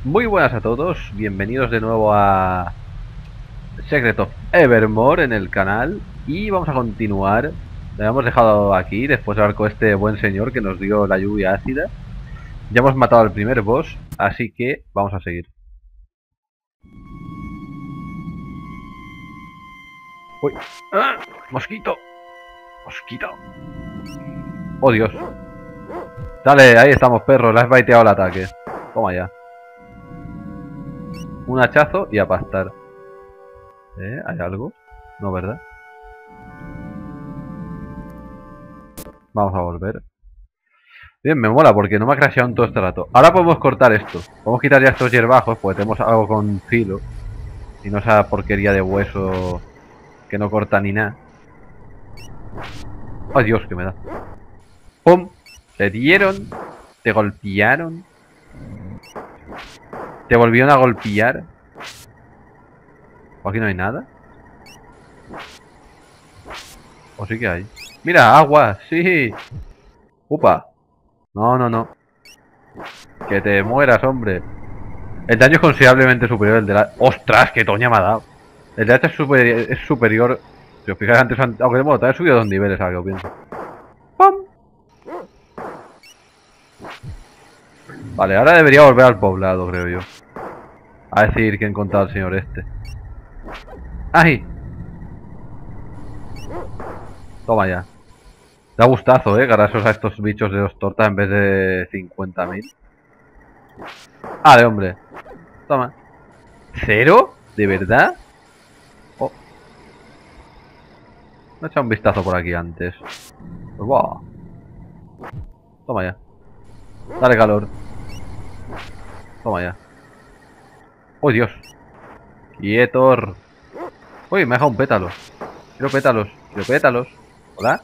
Muy buenas a todos, bienvenidos de nuevo a Secret of Evermore en el canal. Y vamos a continuar. Le hemos dejado aquí, después de hablar con este buen señor que nos dio la lluvia ácida. Ya hemos matado al primer boss, así que vamos a seguir. Uy. ¡Ah! ¡Mosquito! ¡Mosquito! ¡Oh, Dios! Dale, ahí estamos, perro, le has baiteado el ataque. Toma ya. Un hachazo y a pastar. ¿Hay algo? No, ¿verdad? Vamos a volver. Bien, me mola porque no me ha crasheado en todo este rato. Ahora podemos cortar esto. Podemos quitar ya estos hierbajos porque tenemos algo con filo. Y no esa porquería de hueso que no corta ni nada. ¡Ay, Dios, que me da! ¡Pum! Te dieron. Te golpearon. Te volvieron a golpear. ¿O aquí no hay nada? ¿O sí que hay? ¡Mira, agua! ¡Sí! ¡Upa! No, no, no. Que te mueras, hombre. El daño es considerablemente superior al de la... ¡Ostras! ¡Qué toña me ha dado! El de hacha es superior. Si os fijáis antes, aunque bueno, te he subido 2 niveles, ahora que os pienso. ¡Pum! Vale, ahora debería volver al poblado, creo yo. A decir que he encontrado al señor este. ¡Ay! Toma ya. Da gustazo, grasos a estos bichos de 2 tortas en vez de 50.000. ¡Ah, de hombre! Toma. ¿Cero? ¿De verdad? Oh. Me he echado un vistazo por aquí antes. Pues wow. Toma ya. Dale calor. Toma ya. ¡Oh, Dios! ¡Quietor! Uy, me ha dejado un pétalo. Quiero pétalos. Quiero pétalos. ¿Hola?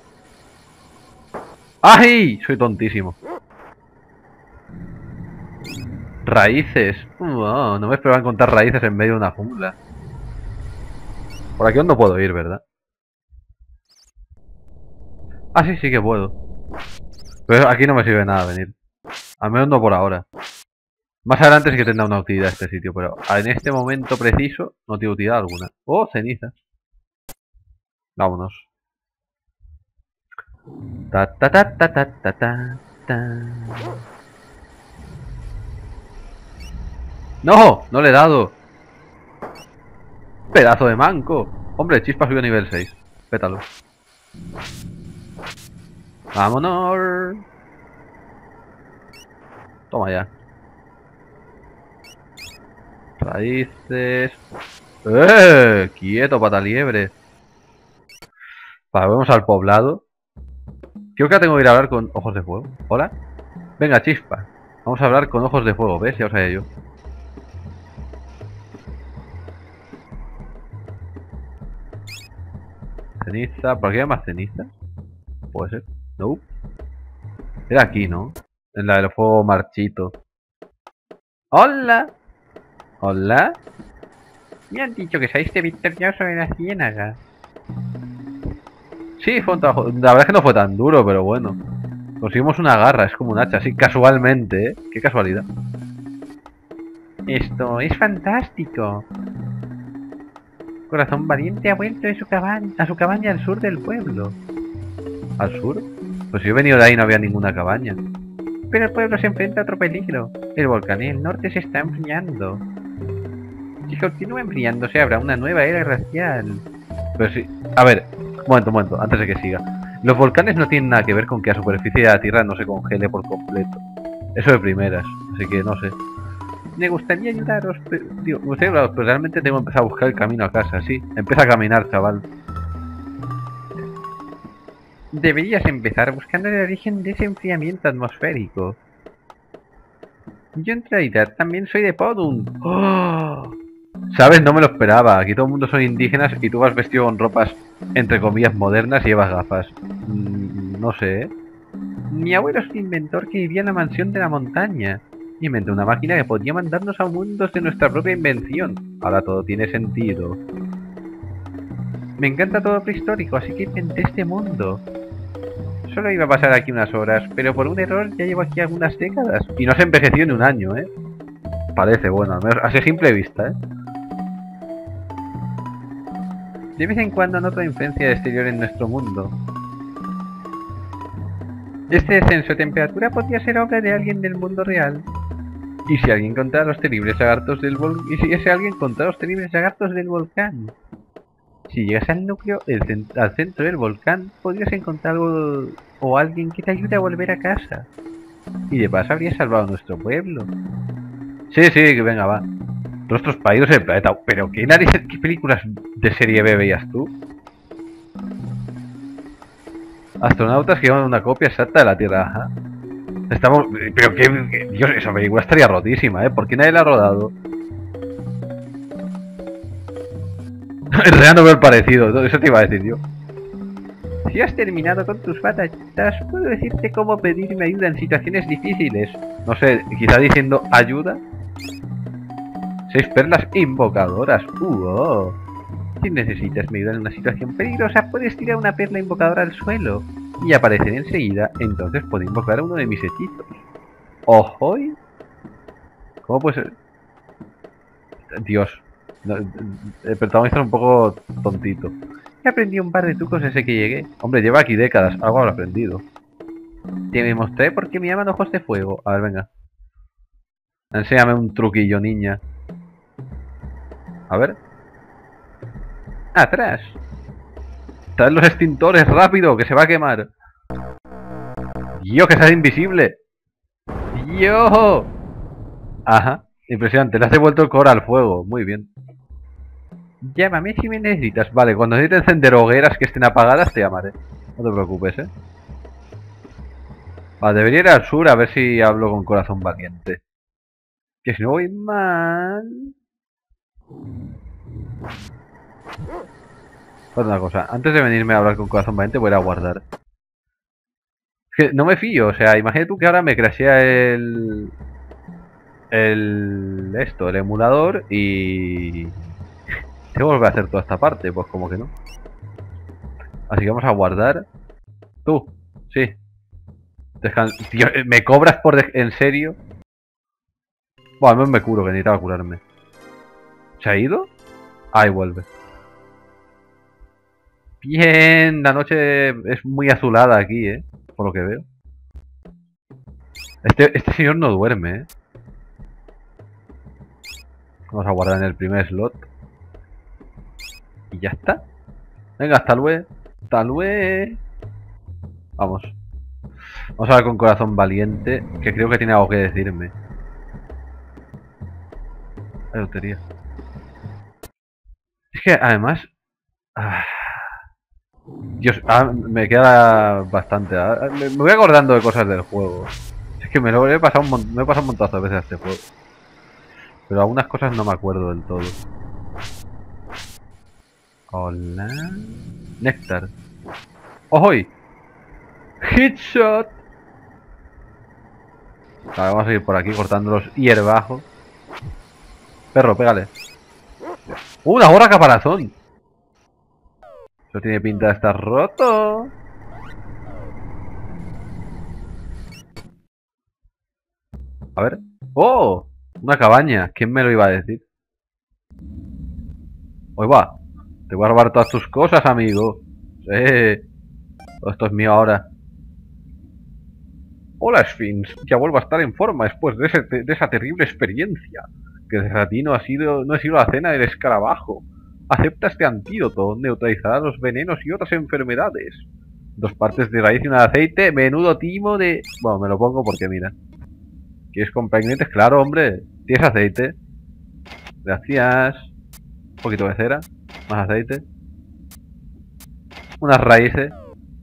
¡Ay! Soy tontísimo. Raíces. No me esperaba encontrar raíces en medio de una jungla. Por aquí no puedo ir, ¿verdad? Ah, sí, sí que puedo. Pero aquí no me sirve nada venir. Al menos no por ahora. Más adelante sí que tendrá una utilidad este sitio, pero en este momento preciso no tiene utilidad alguna. Oh, ceniza. Vámonos. Ta ta ta ta ta ta ta ta. ¡No! ¡No le he dado! ¡Pedazo de manco! Hombre, chispa subió a nivel 6. Pétalo. ¡Vámonos! Toma ya. Raíces. ¡Quieto, pata liebre! Vale, vamos al poblado. Creo que tengo que ir a hablar con ojos de fuego. ¿Hola? Venga, chispa. Vamos a hablar con ojos de fuego, ¿ves? Ya os sabía yo. Ceniza. ¿Por aquí hay más ceniza? Puede ser. No. Era aquí, ¿no? En la del fuego marchito. ¡Hola! ¿Hola? Me han dicho que saliste victorioso en la ciénaga. Sí, fue un trabajo. La verdad es que no fue tan duro, pero bueno. Conseguimos una garra, es como un hacha, así casualmente, ¿eh? Qué casualidad. Esto es fantástico. Corazón Valiente ha vuelto a su cabaña al sur del pueblo. ¿Al sur? Pues si he venido de ahí no había ninguna cabaña. Pero el pueblo se enfrenta a otro peligro. El volcán en el norte se está enfriando. Si continúa enfriándose habrá una nueva era glacial. Pero sí. A ver, un momento, antes de que siga. Los volcanes no tienen nada que ver con que la superficie de la Tierra no se congele por completo. Eso de primeras, así que no sé. Me gustaría ayudaros, pero, pero realmente tengo que empezar a buscar el camino a casa, sí. Empieza a caminar, chaval. Deberías empezar buscando el origen de ese enfriamiento atmosférico. Yo en realidad también soy de Podun. ¡Oh! ¿Sabes? No me lo esperaba. Aquí todo el mundo son indígenas y tú vas vestido con ropas, entre comillas, modernas y llevas gafas. No sé, ¿eh? Mi abuelo es un inventor que vivía en la mansión de la montaña. Inventó una máquina que podía mandarnos a mundos de nuestra propia invención. Ahora todo tiene sentido. Me encanta todo prehistórico, así que inventé este mundo. Solo iba a pasar aquí unas horas, pero por un error ya llevo aquí algunas décadas. Y no se envejeció en un año, ¿eh? Parece bueno, al menos así a simple vista, ¿eh? De vez en cuando noto influencia exterior en nuestro mundo. Este descenso de temperatura podría ser obra de alguien del mundo real. ¿Y si alguien encontrara los terribles lagartos del ¿Y si ese alguien encontrara los terribles lagartos del volcán? Si llegas al núcleo, al centro del volcán, podrías encontrar algo o alguien que te ayude a volver a casa. Y de paso habrías salvado nuestro pueblo. Sí, sí, que venga, va. Nuestros países del planeta. Pero ¿qué narices, qué películas de serie B veías tú? Astronautas que llevan una copia exacta de la Tierra. Ajá. Estamos... Pero Dios, esa película estaría rotísima, ¿eh? ¿Por qué nadie la ha rodado? En realidad no veo el parecido, eso te iba a decir yo. Si has terminado con tus batallitas, puedo decirte cómo pedirme ayuda en situaciones difíciles. No sé, quizá diciendo ayuda. 6 perlas invocadoras. Oh. Si necesitas mi ayuda en una situación peligrosa, puedes tirar una perla invocadora al suelo y aparecer enseguida. Entonces puedo invocar uno de mis hechizos. ¡Ojoy! ¿Cómo puede ser? Dios. No, el protagonista es un poco tontito. He aprendido un par de trucos desde que llegué. Hombre, lleva aquí décadas, algo habrá aprendido. Te me mostré porque me llaman ojos de fuego. A ver, venga. Enséñame un truquillo, niña. A ver. ¡Atrás! ¡Traed los extintores, rápido, que se va a quemar! ¡Yo, que seas invisible! ¡Yo! Ajá, impresionante, le has devuelto el core al fuego, muy bien. Llámame si me necesitas. Vale, cuando necesites encender hogueras que estén apagadas te llamaré. No te preocupes, ¿eh? Vale, debería ir al sur a ver si hablo con corazón valiente. Que si no voy mal... Otra cosa, antes de venirme a hablar con corazón valiente voy a ir a guardar. Es que no me fío, o sea, imagínate tú que ahora me crashea el emulador y... tengo que volver a hacer toda esta parte, pues como que no. Así que vamos a guardar. Tú, sí. Tío, ¿me cobras por en serio? Bueno, al menos me curo, que necesitaba curarme. ¿Se ha ido? Ahí vuelve. Bien, la noche es muy azulada aquí, por lo que veo. Este señor no duerme, Vamos a guardar en el primer slot. Y ya está. Venga, hasta luego. Hasta luego. Vamos. Vamos a hablar con corazón valiente, que creo que tiene algo que decirme. La lotería. Es que además... Dios, me queda bastante. Me voy acordando de cosas del juego. Es que me lo he pasado me he pasado un montazo de veces a este juego. Pero algunas cosas no me acuerdo del todo. Hola. Néctar. ¡Ojoy! ¡Hitshot! Vale, vamos a ir por aquí cortando los hierbajos. Perro, pégale. ¡Una gorra caparazón! Eso tiene pinta de estar roto. A ver. ¡Oh! Una cabaña. ¿Quién me lo iba a decir? Hoy va. Te voy a robar todas tus cosas, amigo. Sí. Todo esto es mío ahora. Hola, Sphinx. Ya vuelvo a estar en forma después de esa terrible experiencia. Que desde a ti no ha sido la cena del escarabajo. Acepta este antídoto. Neutralizará los venenos y otras enfermedades. 2 partes de raíz y una de aceite. Menudo timo de... Bueno, me lo pongo porque mira. ¿Quieres comprar ingredientes? Claro, hombre. ¿Tienes aceite? Gracias. Un poquito de cera. Más aceite. Unas raíces.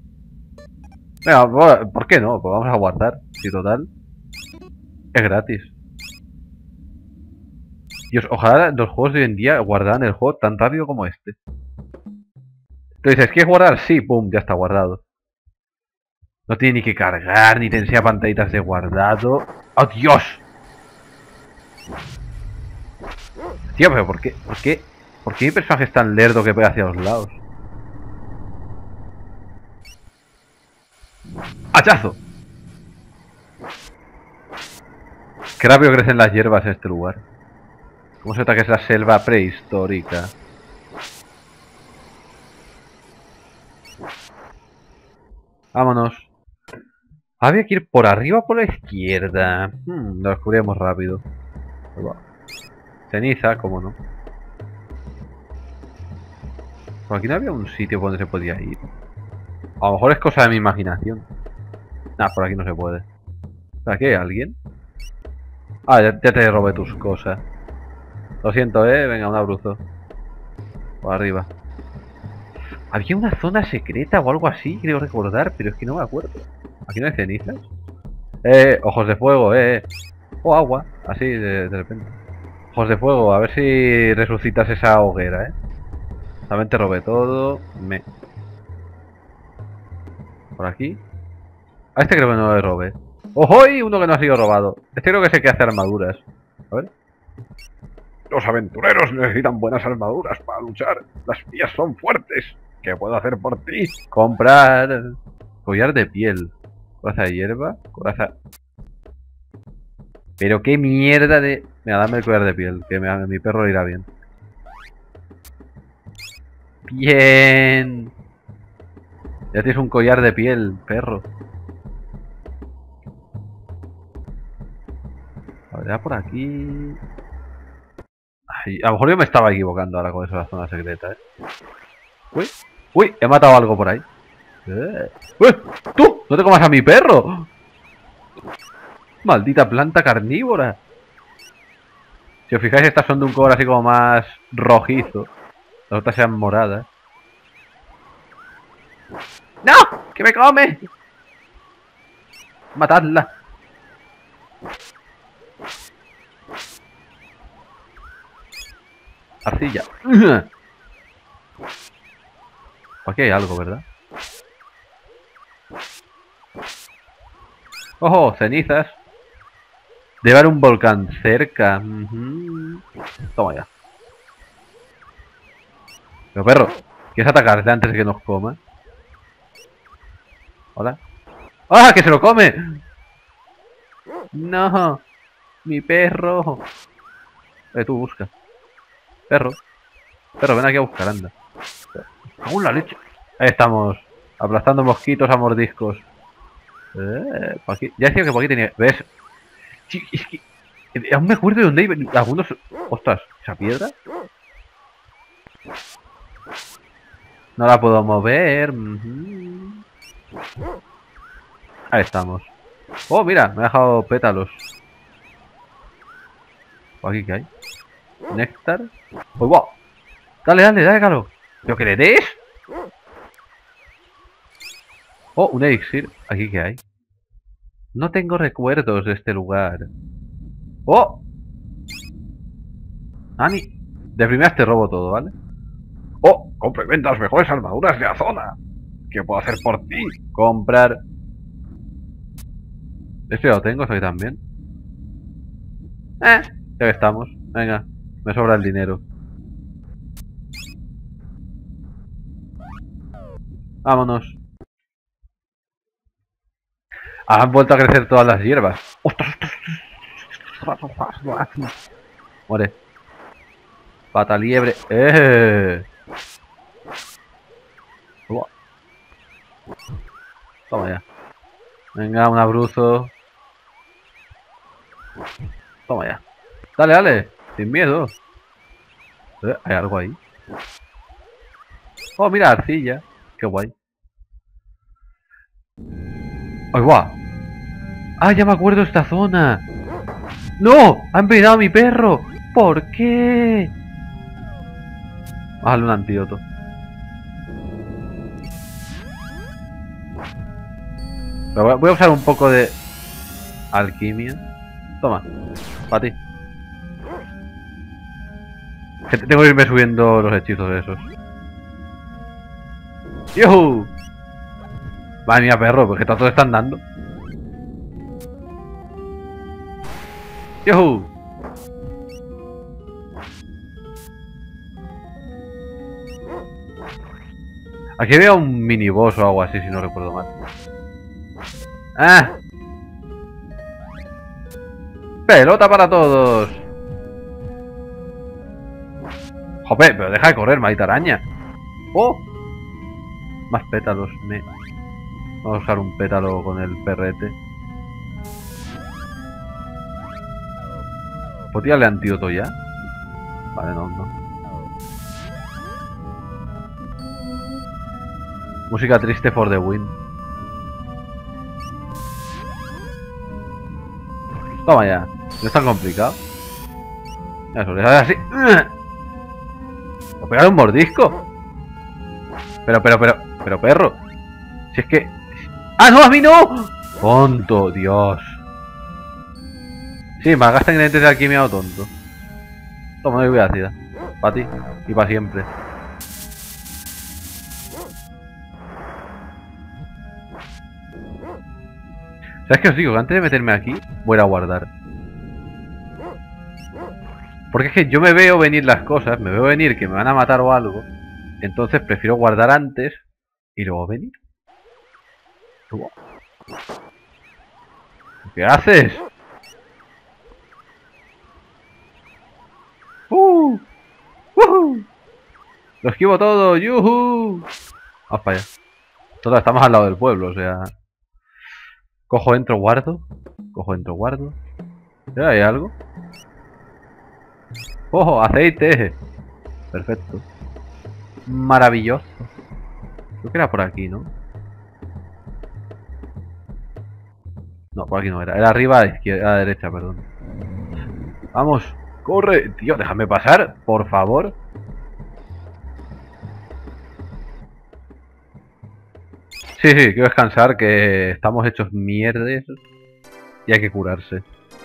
Venga, ¿por qué no? Pues vamos a guardar. Si total. Es gratis. Dios, ojalá los juegos de hoy en día guardaran el juego tan rápido como este. Entonces, ¿quieres guardar? Sí, pum, ya está guardado. No tiene ni que cargar, ni te enseña pantallitas de guardado. ¡Oh, Dios! Tío, pero ¿por qué? ¿Por qué mi personaje es tan lerdo que pega hacia los lados? ¡Hachazo! Qué rápido crecen las hierbas en este lugar. ¿Cómo se nota que es la selva prehistórica? Vámonos. Había que ir por arriba o por la izquierda. Lo descubriremos rápido. Ceniza, cómo no. Por aquí no había un sitio por donde se podía ir. A lo mejor es cosa de mi imaginación. Nah, por aquí no se puede. ¿Aquí hay alguien? Ah, ya te robé tus cosas. Lo siento, venga, un abrazo. Por arriba. Había una zona secreta o algo así, creo recordar, pero es que no me acuerdo. ¿Aquí no hay cenizas? Ojos de fuego, O agua, así de repente. Ojos de fuego, a ver si resucitas esa hoguera, También te robé todo. Por aquí. A este creo que no le robé. ¡Ojo! Y uno que no ha sido robado. Este creo que es el que hace armaduras. A ver. Los aventureros necesitan buenas armaduras para luchar. Las mías son fuertes. ¿Qué puedo hacer por ti? Comprar collar de piel. Coraza de hierba. Coraza... Pero qué mierda de... Mira, dame el collar de piel, que a mi perro le irá bien. Bien. Ya tienes un collar de piel, perro. A ver, por aquí... Ay, a lo mejor yo me estaba equivocando ahora con eso de la zona secreta, Uy, uy, he matado algo por ahí. ¡Uy! ¡Tú! ¡No te comas a mi perro! Maldita planta carnívora. Si os fijáis, estas son de un color así como más rojizo. Las otras sean moradas. ¡No! ¡Que me come! ¡Matadla! Arcilla. Aquí hay algo, ¿verdad? ¡Ojo! Cenizas. Debe haber un volcán cerca. Toma ya. Pero perro, ¿quieres atacarle antes de que nos coma? Hola. ¡Ah! ¡Que se lo come! No. Mi perro. Tú busca. Perro. Perro, ven aquí a buscar, anda. ¡Aún la leche! Ahí estamos. Aplastando mosquitos a mordiscos. Por aquí. Ya decía que por aquí tenía... ¿Ves? Sí, es que... Aún me acuerdo de dónde iban algunos... Ostras, ¿esa piedra? No la puedo mover. Ahí estamos. Oh, mira, me ha dejado pétalos. ¿Por aquí qué hay? Néctar. ¡Oh, wow! Dale, dale, dale, Calo. ¿Pero qué le des? Oh, un elixir. ¿Aquí qué hay? No tengo recuerdos de este lugar. ¡Oh! Ani. De primeras te robo todo, ¿vale? ¡Oh! Compra y venda las mejores armaduras de la zona. ¿Qué puedo hacer por ti? Comprar. Esto ya lo tengo, esto también. Ya que estamos. Venga, me sobra el dinero. Vámonos. Han vuelto a crecer todas las hierbas. ¡Ostras! Muere. Pata liebre. Toma ya. Venga, un abruzo. Toma ya. Dale, dale. Sin miedo. ¿Hay algo ahí? Oh, mira, arcilla. Qué guay. ¡Ay, guau! ¡Ah, ya me acuerdo de esta zona! ¡No! ¡Ha envenenado a mi perro! ¿Por qué? Vale, un antídoto. Pero voy a usar un poco de alquimia. Toma, para ti. Que tengo que irme subiendo los hechizos esos. ¡Yuhu! Madre mía, perro, porque todos están dando. ¡Yuhu! Aquí había un mini boss o algo así, si no recuerdo mal. ¡Ah! ¡Pelota para todos! ¡Joder! Pero deja de correr, maldita araña. ¡Oh! Más pétalos. Vamos a usar un pétalo con el perrete. ¿Puedo tirarle antídoto ya? Vale, no. Música triste for the win. Toma ya. No es tan complicado. Eso, le sale así. ¿Me pegar un mordisco? Pero, perro. Si es que... ¡Ah, no! ¡A mí no! ¡Tonto! Dios. Sí, me gasta ingredientes de alquimia o tonto. Toma, lluvia ácida. Para ti. Y para siempre. ¿Sabes qué os digo? Que antes de meterme aquí, voy a ir a guardar. Porque es que yo me veo venir las cosas, me veo venir que me van a matar o algo. Entonces prefiero guardar antes y luego venir. ¿Qué haces? ¡Lo esquivo todo! ¡Yuhu! Vamos para allá. Total, estamos al lado del pueblo, o sea... Cojo, entro, guardo. Cojo, entro, guardo. ¿Hay algo? ¡Ojo! ¡Aceite! Perfecto. Maravilloso. Creo que era por aquí, ¿no? No, por aquí no era. Era arriba a la izquierda, a la derecha, perdón. ¡Vamos! ¡Corre! Tío, déjame pasar, por favor. Sí, quiero descansar, que estamos hechos mierdes y hay que curarse.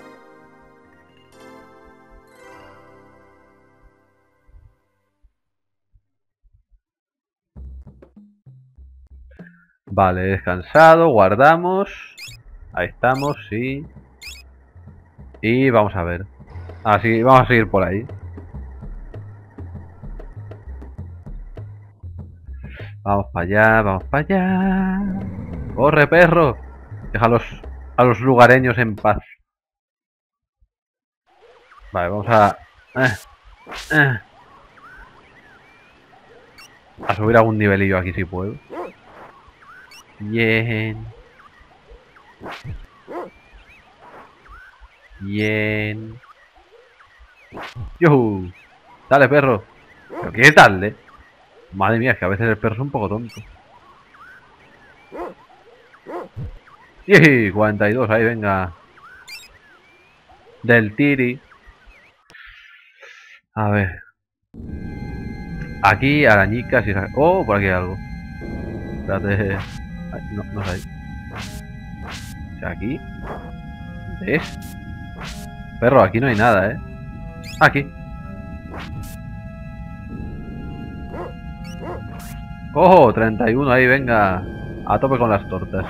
Vale, descansado, guardamos. Ahí estamos, sí. Y vamos a ver. Así, vamos a seguir por ahí. Vamos para allá, vamos para allá. ¡Corre, perro! Deja a los lugareños en paz. Vale, vamos a subir algún nivelillo aquí si puedo. Bien. Bien. ¡Yuhu! Dale, perro. ¿Pero qué darle? Madre mía, es que a veces el perro es un poco tonto. ¡Y 42! Ahí, venga. Del tiri. A ver. Aquí, arañicas y... Oh, por aquí hay algo. Espérate. Ay, no es ahí. O sea, aquí. ¿Ves? Perro, aquí no hay nada, ¿eh? Aquí. ¡Ojo! 31 ahí, venga. A tope con las tortas.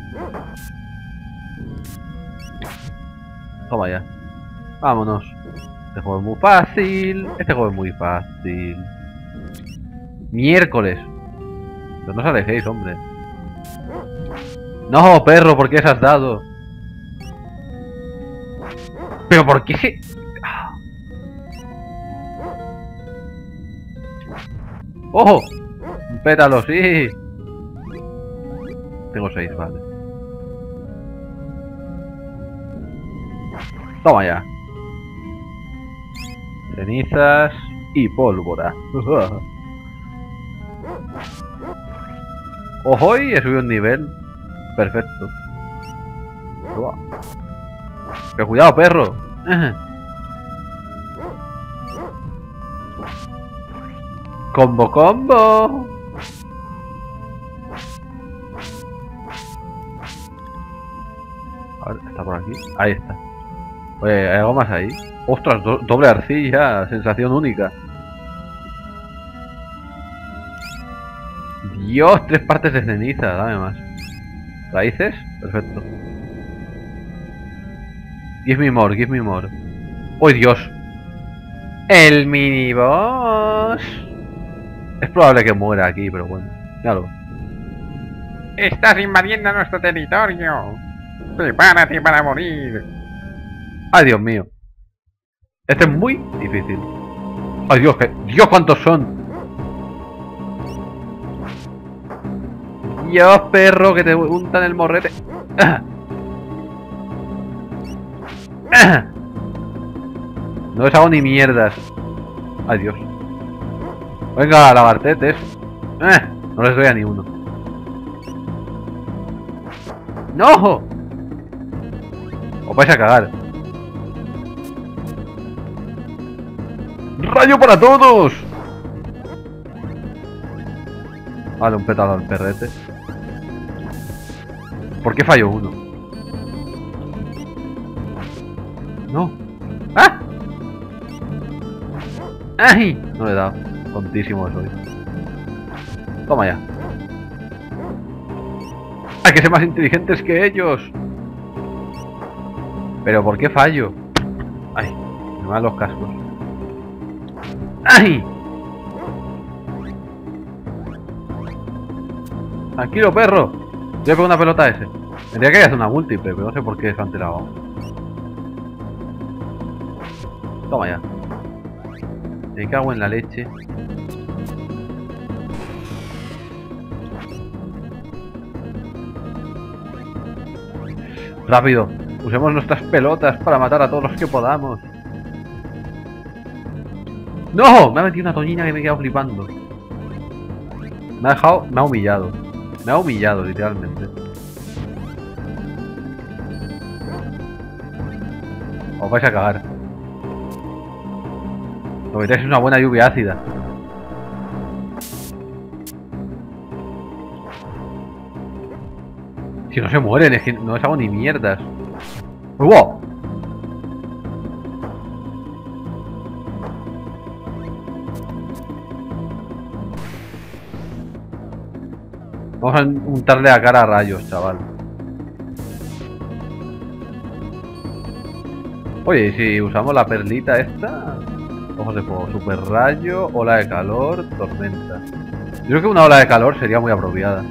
Toma ya. Vámonos. Este juego es muy fácil. Este juego es muy fácil. Miércoles. Pero no os alejéis, hombre. No, perro, ¿por qué se has dado? ¿Pero por qué se...? ¡Ojo! Un pétalo, sí. Tengo 6, vale. Toma ya. Cenizas y pólvora. ¡Ojo! Y he subido un nivel. Perfecto. Pero cuidado, perro. Combo, combo. A ver, está por aquí. Ahí está. Oye, ¿hay algo más ahí? ¡Ostras! Doble arcilla. Sensación única. Dios, 3 partes de ceniza. Dame más. ¿Raíces? Perfecto. Give me more, give me more. ¡Oh, Dios! ¡El miniboss! Es probable que muera aquí, pero bueno. Claro. Estás invadiendo nuestro territorio. Prepárate para morir. Ay, Dios mío. Este es muy difícil. Ay, Dios, Dios, ¿cuántos son? Dios, perro, que te untan el morrete. No les hago ni mierdas. Ay, Dios. Venga, lagartetes. No les doy a ni uno. ¡No! Os vais a cagar. ¡Rayo para todos! Vale, un pétalo al perrete. ¿Por qué fallo uno? No. ¡Ah! ¡Ay! No le he dado. Tontísimo soy. Toma ya. Hay que ser más inteligentes que ellos. ¿Pero por qué fallo? Ay, me van los cascos. ¡Ay! Tranquilo, perro. Yo pego una pelota a ese. Tendría que hacer una múltiple, pero no sé por qué se han tirado. Toma ya. Me cago en la leche. Rápido. Usemos nuestras pelotas para matar a todos los que podamos. ¡No! Me ha metido una toñina que me he quedado flipando. Me ha dejado... Me ha humillado. Me ha humillado, literalmente. Os vais a cagar. Lo que tenéis es una buena lluvia ácida. Si no se mueren, es que no les hago ni mierdas. ¡Wow! Vamos a untarle la cara a rayos, chaval. Oye, ¿y si usamos la perlita esta? Ojos de fuego, super rayo, ola de calor, tormenta. Yo creo que una ola de calor sería muy apropiada.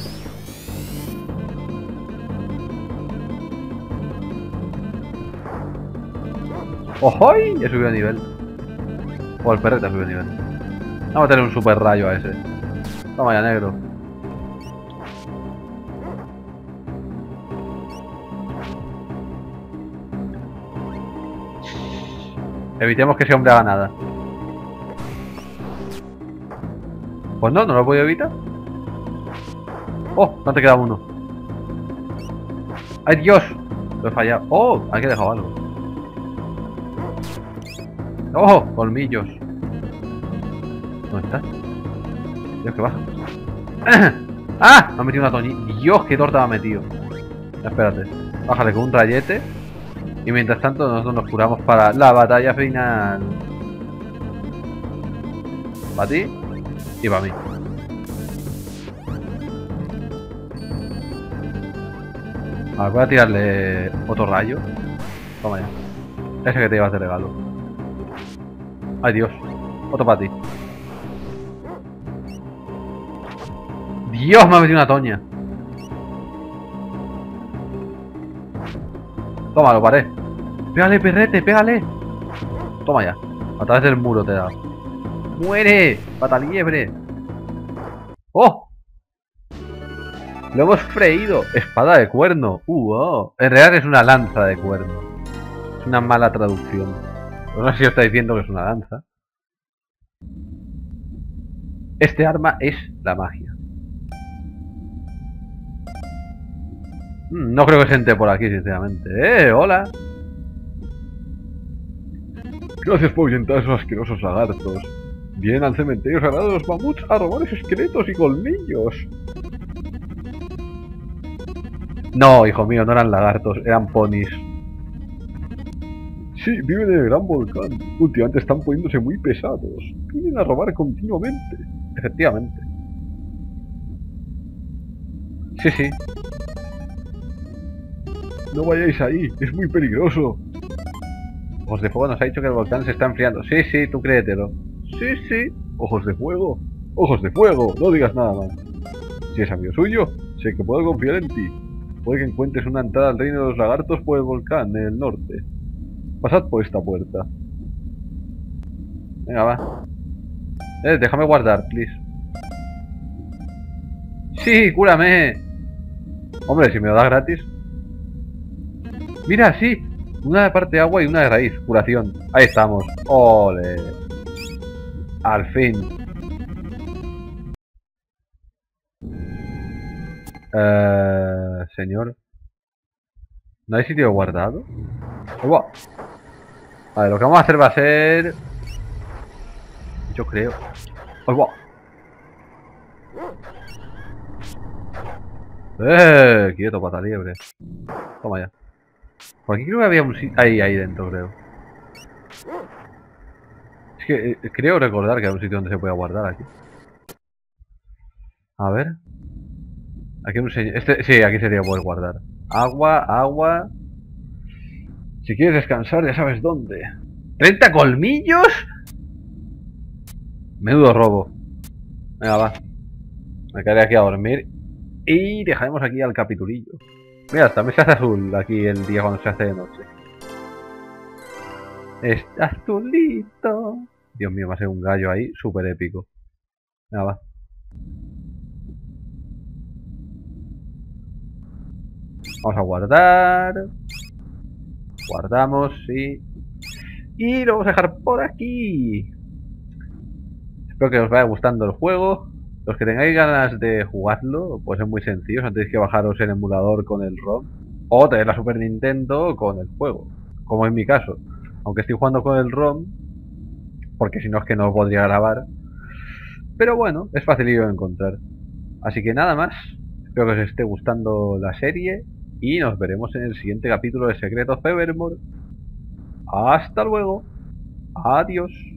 ¡Ojoy! He subido de nivel. O el perrete ha subido de nivel. Vamos a meterle un super rayo a ese. Toma ya, negro. Evitemos que ese hombre haga nada. Pues no, no lo he podido evitar. Oh, no te queda uno. ¡Ay, Dios! Lo he fallado. Oh, aquí he dejado algo. ¡Ojo! Colmillos. ¿Dónde está? Dios, que baja. ¡Ah! Me ha metido una toñita. Dios, qué torta me ha metido. Espérate. Bájale con un rayete. Y mientras tanto nosotros nos curamos para la batalla final. Para ti y para mí. A ver, voy a tirarle otro rayo. Toma ya. Ese que te llevas de regalo. Ay, Dios. Otro para ti. Dios, me ha metido una toña. Toma, lo paré. Pégale, perrete, pégale. Toma ya. A través del muro te he dado. ¡Muere! ¡Pataliebre! ¡Oh! Lo hemos freído. Espada de cuerno. Oh. En realidad es una lanza de cuerno. Es una mala traducción. No sé si os está diciendo que es una lanza. Este arma es la magia. No creo que se entre por aquí, sinceramente. ¡Hola! Gracias por ahuyentar a esos asquerosos lagartos. Vienen al cementerio sagrado de los mamuts a robar esqueletos y colmillos. No, hijo mío, no eran lagartos, eran ponis. Sí, viven en el gran volcán. Últimamente están poniéndose muy pesados. Vienen a robar continuamente. Efectivamente. Sí, sí. No vayáis ahí, es muy peligroso. Ojos de Fuego nos ha dicho que el volcán se está enfriando. Sí, sí, tú créetelo. Sí, sí. Ojos de Fuego. Ojos de Fuego, no digas nada más. Si es amigo suyo, sé que puedo confiar en ti. Puede que encuentres una entrada al reino de los lagartos por el volcán en el norte. Pasad por esta puerta. Venga, va. Déjame guardar, please. Sí, cúrame. Hombre, si me lo da gratis. Mira, sí. Una parte de agua y una de raíz. Curación. Ahí estamos. Ole. Al fin. Señor. ¿No hay sitio guardado? Ahí va. Vale, lo que vamos a hacer va a ser... Yo creo... Ahí va. Quieto, pata liebre. Toma ya. Por aquí creo que había un sitio... Ahí dentro, creo. Es que creo recordar que hay un sitio donde se puede guardar aquí. A ver. Aquí hay un señor... Sí, aquí sería poder guardar. Agua, agua... Si quieres descansar, ya sabes dónde. ¿30 colmillos? Menudo robo. Venga, va. Me quedaré aquí a dormir. Y dejaremos aquí al capitulillo. Mira, también se hace azul aquí el día cuando se hace de noche. Está azulito. Dios mío, va a ser un gallo ahí súper épico. Venga, va. Vamos a guardar. Guardamos, sí. Y lo vamos a dejar por aquí. Espero que os vaya gustando el juego. Los que tengáis ganas de jugarlo, pues es muy sencillo. No tenéis que bajaros el emulador con el ROM. O tener la Super Nintendo con el juego. Como en mi caso. Aunque estoy jugando con el ROM. Porque si no es que no podría grabar. Pero bueno, es facilillo de encontrar. Así que nada más. Espero que os esté gustando la serie. Y nos veremos en el siguiente capítulo de Secretos Evermore. Hasta luego. Adiós.